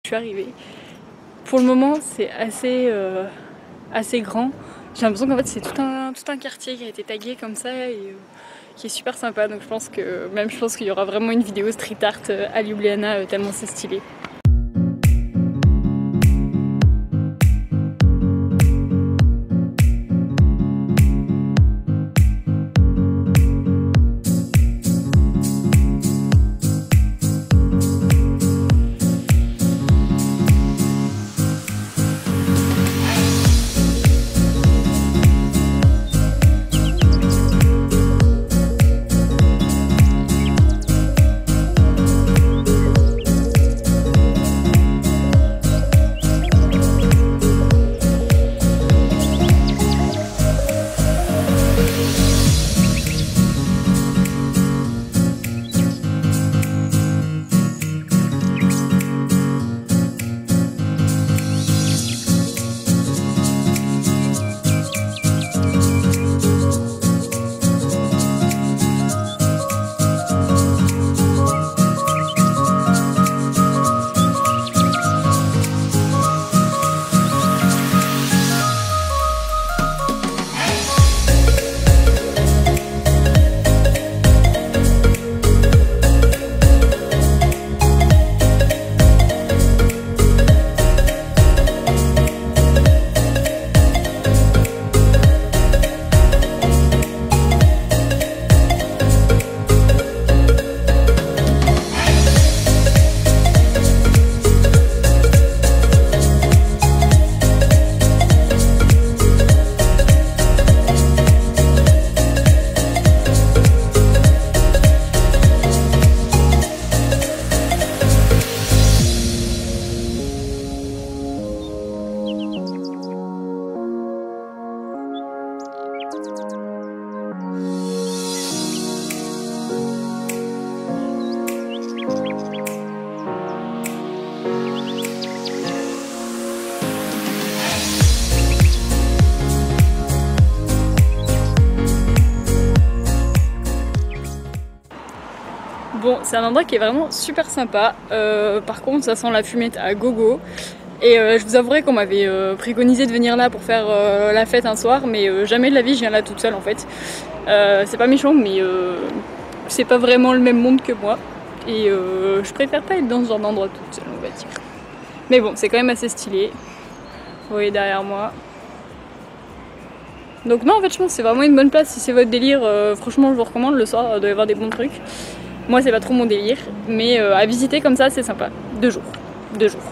je suis arrivée. Pour le moment, c'est assez grand. J'ai l'impression qu'en fait c'est tout un quartier qui a été tagué comme ça et qui est super sympa. Donc je pense qu'il y aura vraiment une vidéo street art à Ljubljana tellement c'est stylé. Bon, c'est un endroit qui est vraiment super sympa. Par contre, ça sent la fumette à gogo. Et je vous avouerai qu'on m'avait préconisé de venir là pour faire la fête un soir, mais jamais de la vie je viens là toute seule en fait. C'est pas méchant, mais c'est pas vraiment le même monde que moi. Et je préfère pas être dans ce genre d'endroit toute seule, on va dire. Mais bon, c'est quand même assez stylé. Vous voyez derrière moi. Donc non, en fait, je pense que c'est vraiment une bonne place si c'est votre délire. Franchement, je vous recommande, le soir, il doit y avoir des bons trucs. Moi, c'est pas trop mon délire, mais à visiter comme ça, c'est sympa. 2 jours. 2 jours.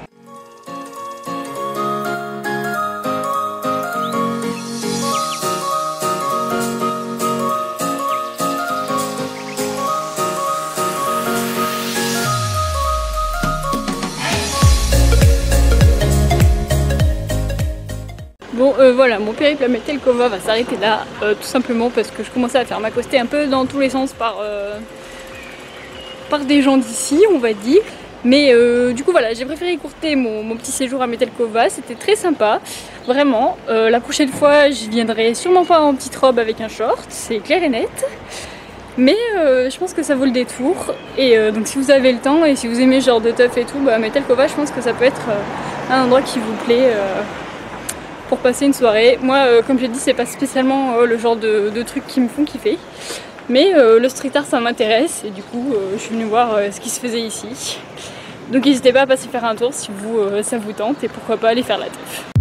Bon voilà, mon périple à Metelkova va s'arrêter là, tout simplement parce que je commençais à faire m'accoster un peu dans tous les sens par des gens d'ici, on va dire. Mais du coup voilà, j'ai préféré écourter mon petit séjour à Metelkova, c'était très sympa, vraiment. La prochaine fois, je viendrai sûrement pas en petite robe avec un short, c'est clair et net. Mais je pense que ça vaut le détour. Et donc si vous avez le temps et si vous aimez ce genre de teuf et tout, bah Metelkova, je pense que ça peut être un endroit qui vous plaît. Pour passer une soirée. Moi, comme j'ai dit, c'est pas spécialement le genre de trucs qui me font kiffer. Mais le street art, ça m'intéresse et du coup, je suis venue voir ce qui se faisait ici. Donc n'hésitez pas à passer faire un tour si ça vous tente et pourquoi pas aller faire la teuf.